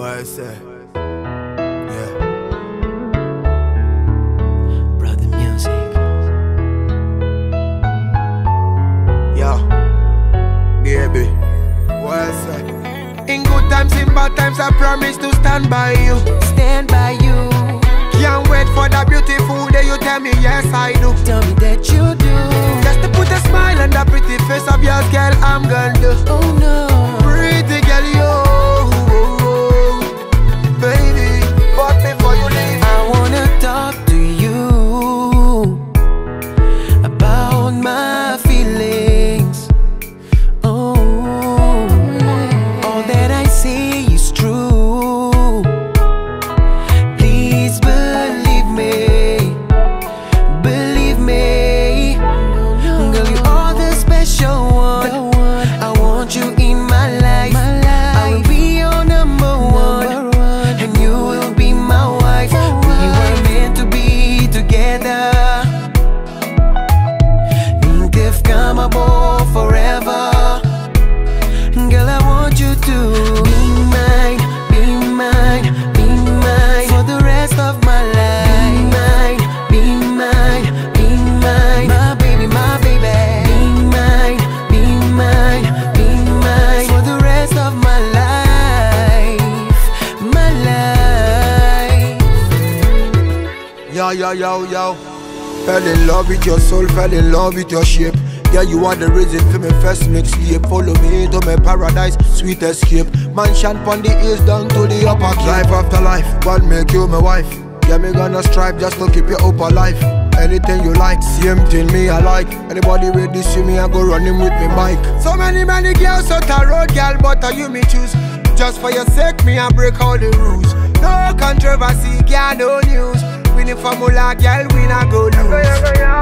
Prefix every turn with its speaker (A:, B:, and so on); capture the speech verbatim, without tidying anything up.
A: What I say? Yeah.
B: Brother Music.
A: Yo, baby. What I say? In good times, in bad times, I promise to stand by you.
B: Stand by you.
A: Can't wait for that beautiful day you tell me yes I do.
B: Tell me that you do.
A: Just to put a smile on the pretty face of yours, girl, I'm gonna do.
B: Oh no.
A: Pretty girl, yo, baby. But before you leave,
B: I wanna talk to you about my feelings. Oh, all that I say is true. Please believe me, believe me. Girl, you are the special one. I want you in my life. I will be your number one, and you will be my wife. We were meant to be together. Think come aboard forever. Girl, I want you to be mine, be mine, be mine for the rest of my life. Be mine, be mine, be mine, my baby, my baby. Be mine, be mine, be mine for the rest of my life, my life.
A: yo, yo, yo, yo. Fell in love with your soul, fell in love with your shape. Yeah, you are the reason for me first mixtape. Follow me into my paradise, sweet escape. Mansion pon the hills down to the upper cape. Life after life, God make you my wife. Yeah, me gonna strive just to keep you up alive. Anything you like, same thing me I like. Anybody ready see me, I go running with me bike. So many, many girls out the road, girl, but are you me choose? Just for your sake, me I break all the rules. No controversy, girl, no news. Winning formula, girl, we not go lose.